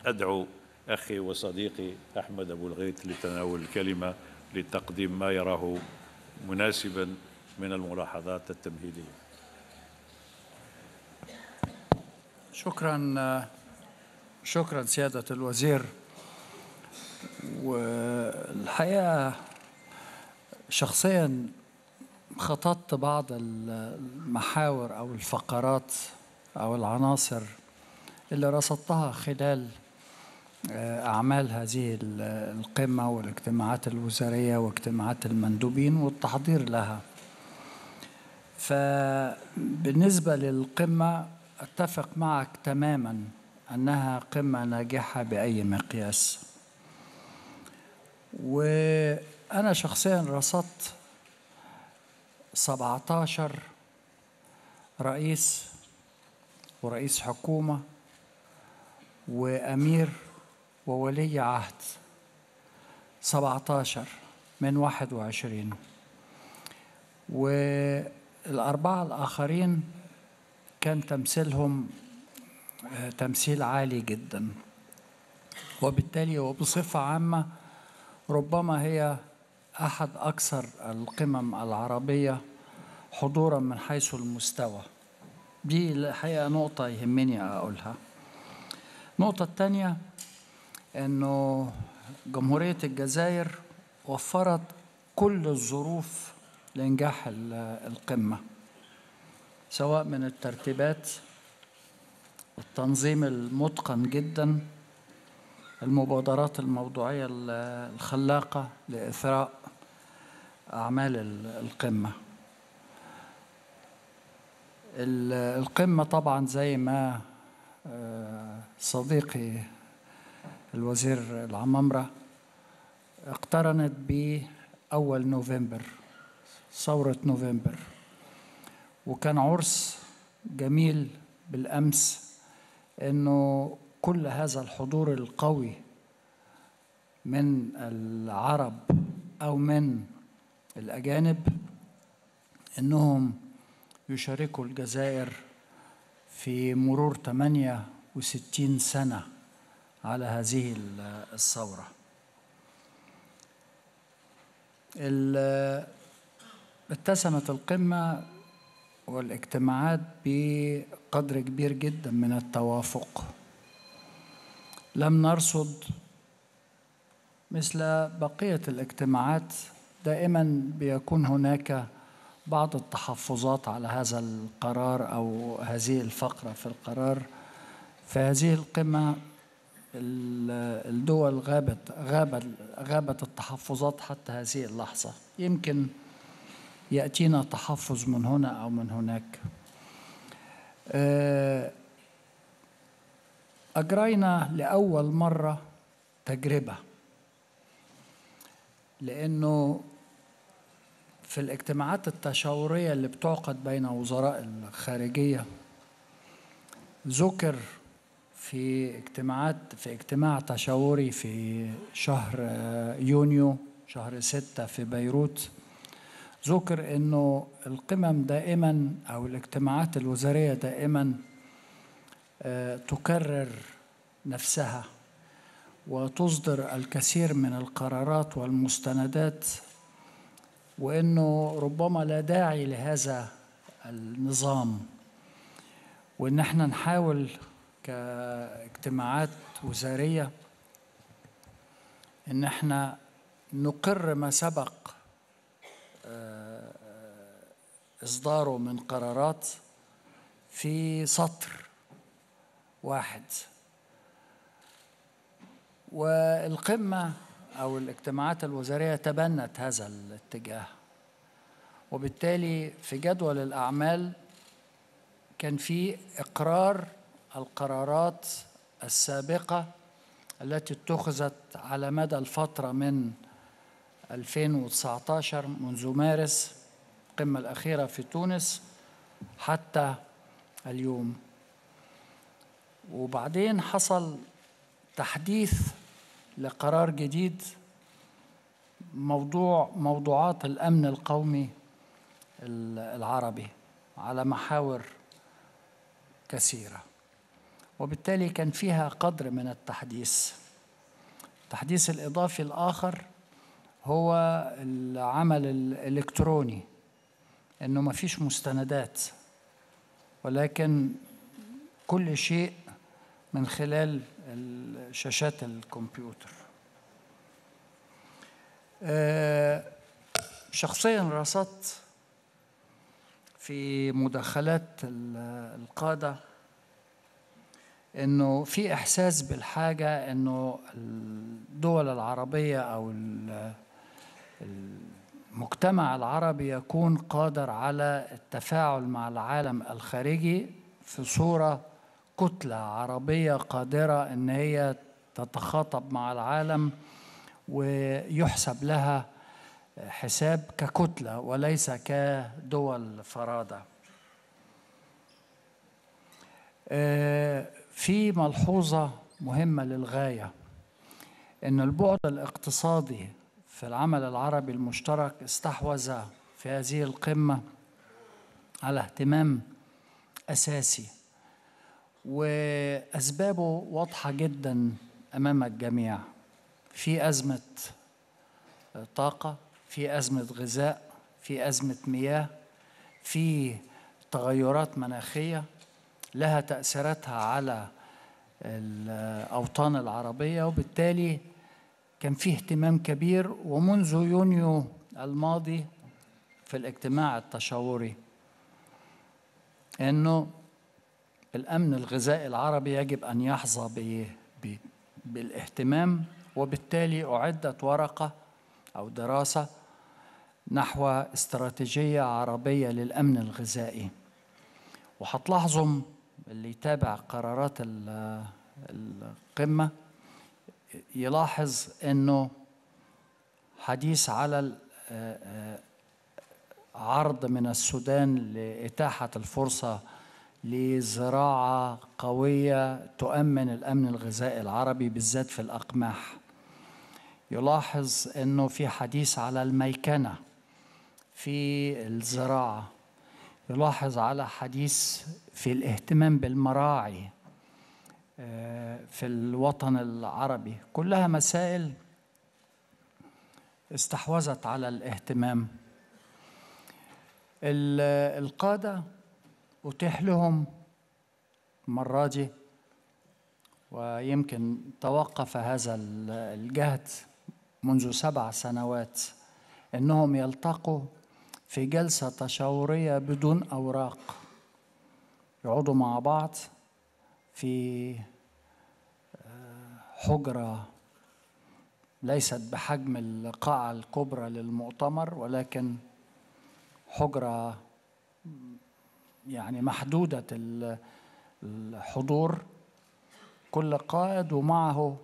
أدعو أخي وصديقي أحمد أبو الغيث لتناول الكلمة لتقديم ما يراه مناسبا من الملاحظات التمهيدية. شكرا سيادة الوزير. والحقيقة شخصيا خططت بعض المحاور أو الفقرات أو العناصر اللي رصدتها خلال أعمال هذه القمة والاجتماعات الوزارية واجتماعات المندوبين والتحضير لها. فبالنسبة للقمة أتفق معك تماما أنها قمة ناجحة بأي مقياس. وأنا شخصيا رصدت 17 رئيس ورئيس حكومة وأمير وولي عهد، 17 من 21، والأربعة الآخرين كان تمثيلهم تمثيل عالي جدا، وبالتالي وبصفة عامة ربما هي أحد أكثر القمم العربية حضورا من حيث المستوى. دي الحقيقة نقطة يهمني أقولها. النقطة الثانية أنه جمهورية الجزائر وفرت كل الظروف لإنجاح القمة، سواء من الترتيبات، التنظيم المتقن جدا، المبادرات الموضوعية الخلاقة لإثراء أعمال القمة. القمة طبعا زي ما صديقي الوزير العمامرة اقترنت بأول نوفمبر، ثورة نوفمبر، وكان عرس جميل بالأمس إنه كل هذا الحضور القوي من العرب أو من الأجانب إنهم يشاركوا الجزائر في مرور 68 سنة على هذه الثورة. اتسمت القمة والاجتماعات بقدر كبير جدا من التوافق. لم نرصد مثل بقية الاجتماعات، دائما بيكون هناك بعض التحفظات على هذا القرار أو هذه الفقرة في القرار. في هذه القمة الدول غابت التحفظات حتى هذه اللحظة. يمكن يأتينا تحفظ من هنا أو من هناك. أجرينا لأول مرة تجربة، لأنه في الاجتماعات التشاورية اللي بتعقد بين وزراء الخارجية ذكر في اجتماع تشاوري في شهر يونيو، شهر 6 في بيروت، ذكر إنه القمم دائما أو الاجتماعات الوزارية دائما تكرر نفسها وتصدر الكثير من القرارات والمستندات، وإنه ربما لا داعي لهذا النظام، وإن احنا نحاول كاجتماعات وزارية إن احنا نقر ما سبق إصداره من قرارات في سطر واحد. والقمة أو الاجتماعات الوزارية تبنت هذا الاتجاه، وبالتالي في جدول الأعمال كان في إقرار القرارات السابقة التي اتخذت على مدى الفترة من 2019 منذ مارس القمة الأخيرة في تونس حتى اليوم. وبعدين حصل تحديث لقرار جديد، موضوعات الأمن القومي العربي على محاور كثيرة. وبالتالي كان فيها قدر من التحديث. التحديث الإضافي الآخر هو العمل الإلكتروني، إنه ما فيش مستندات ولكن كل شيء من خلال شاشات الكمبيوتر. شخصيا رصدت في مداخلات القادة إنه في إحساس بالحاجة إنه الدول العربية أو المجتمع العربي يكون قادر على التفاعل مع العالم الخارجي في صورة كتلة عربية قادرة إن هي تتخاطب مع العالم ويحسب لها حساب ككتلة وليس كدول فرادة. في ملحوظة مهمة للغاية، إن البعد الاقتصادي في العمل العربي المشترك استحوذ في هذه القمة على اهتمام أساسي، وأسبابه واضحة جدا أمام الجميع. في أزمة طاقة، في أزمة غذاء، في أزمة مياه، في تغيرات مناخية لها تأثيراتها على الأوطان العربية، وبالتالي كان فيه اهتمام كبير. ومنذ يونيو الماضي في الاجتماع التشاوري أنه الأمن الغذائي العربي يجب أن يحظى بالاهتمام، وبالتالي أعدت ورقة أو دراسة نحو استراتيجية عربية للأمن الغذائي. وهتلاحظوا اللي يتابع قرارات القمة يلاحظ أنه حديث على عرض من السودان لإتاحة الفرصة لزراعة قوية تؤمن الأمن الغذائي العربي بالذات في الأقماح. يلاحظ أنه في حديث على الميكنة في الزراعة. يلاحظ على حديث في الاهتمام بالمراعي في الوطن العربي. كلها مسائل استحوذت على الاهتمام. القادة أتيح لهم المرة دي، ويمكن توقف هذا الجهد منذ 7 سنوات، أنهم يلتقوا في جلسة تشاورية بدون أوراق، يقعدوا مع بعض في حجرة ليست بحجم القاعة الكبرى للمؤتمر، ولكن حجرة يعني محدودة الحضور، كل قائد ومعه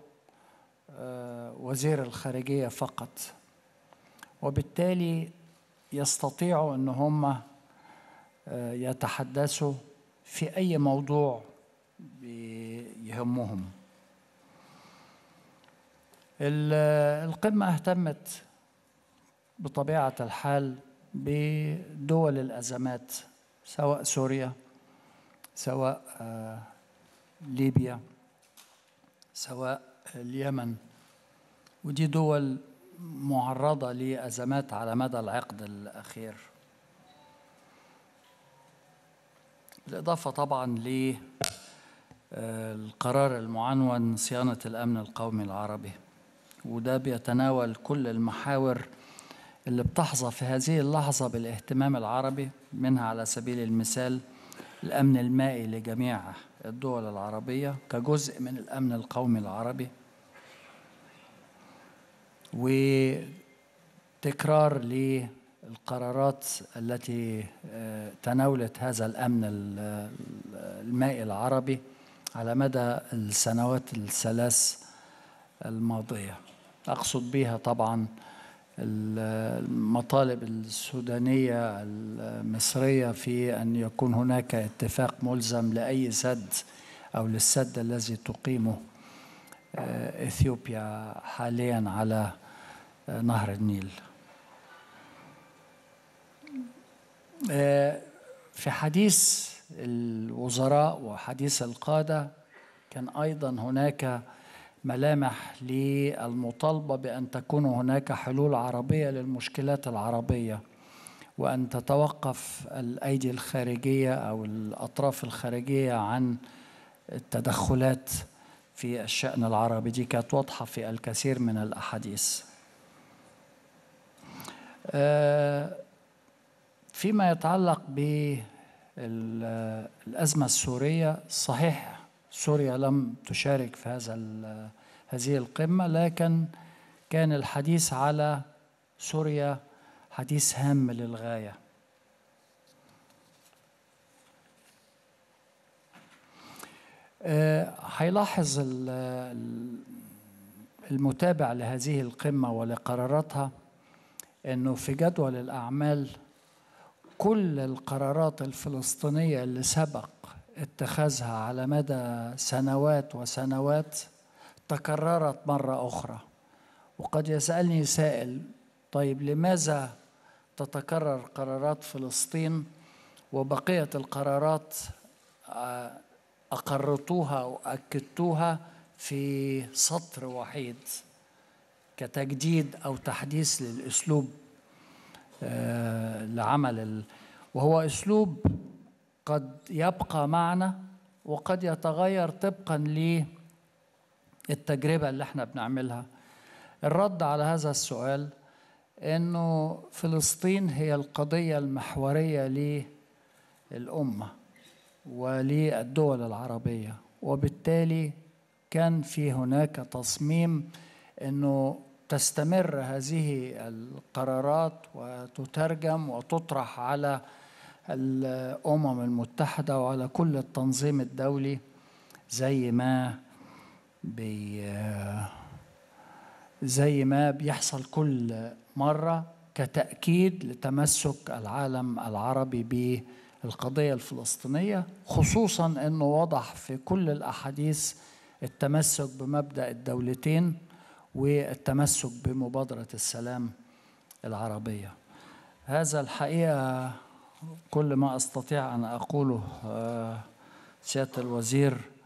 وزير الخارجية فقط، وبالتالي يستطيعوا أن هم يتحدثوا في أي موضوع يهمهم. القمة اهتمت بطبيعة الحال بدول الأزمات، سواء سوريا، سواء ليبيا، سواء اليمن، ودي دول معرضة لأزمات على مدى العقد الأخير. بالإضافة طبعا للقرار المعنون صيانة الأمن القومي العربي، وده بيتناول كل المحاور اللي بتحظى في هذه اللحظة بالاهتمام العربي، منها على سبيل المثال الأمن المائي لجميع الدول العربية كجزء من الأمن القومي العربي، وتكرار للقرارات التي تناولت هذا الأمن المائي العربي على مدى السنوات الثلاث الماضية. أقصد بها طبعا المطالب السودانية المصرية في أن يكون هناك اتفاق ملزم لأي سد أو للسد الذي تقيمه إثيوبيا حاليا على نهر النيل. في حديث الوزراء وحديث القادة كان أيضا هناك ملامح للمطالبة بأن تكون هناك حلول عربية للمشكلات العربية، وأن تتوقف الأيدي الخارجية أو الأطراف الخارجية عن التدخلات في الشأن العربي. دي كانت واضحة في الكثير من الأحاديث. فيما يتعلق بالأزمة السورية، صحيح سوريا لم تشارك في هذه القمة، لكن كان الحديث على سوريا حديث هام للغاية. هيلاحظ المتابع لهذه القمة ولقراراتها أنه في جدول الأعمال كل القرارات الفلسطينية اللي سبق اتخاذها على مدى سنوات وسنوات تكررت مرة أخرى. وقد يسألني سائل: طيب لماذا تتكرر قرارات فلسطين وبقية القرارات أقرتوها وأكدتوها في سطر وحيد كتجديد أو تحديث للأسلوب لعمل وهو أسلوب قد يبقى معنا وقد يتغير طبقا للتجربة اللي احنا بنعملها؟ الرد على هذا السؤال إنه فلسطين هي القضية المحورية للأمة وللدول العربية، وبالتالي كان في هناك تصميم إنه تستمر هذه القرارات وتترجم وتطرح على الأمم المتحدة وعلى كل التنظيم الدولي زي ما بيحصل كل مرة، كتأكيد لتمسك العالم العربي بالقضية الفلسطينية، خصوصا أنه وضح في كل الأحاديث التمسك بمبدأ الدولتين والتمسك بمبادرة السلام العربية. هذا الحقيقة كل ما أستطيع أن أقوله سيادة الوزير